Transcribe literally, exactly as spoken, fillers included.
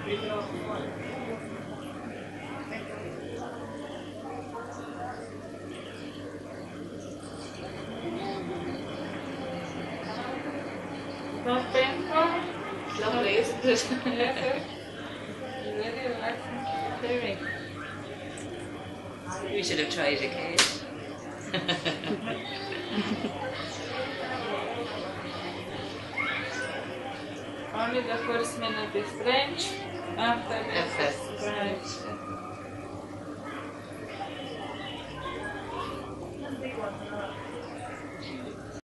Not painful? It's lovely, isn't it? Yes, very relaxing. Very. We should have tried it, Kate. Only the first minute is strange, after that That's it's right.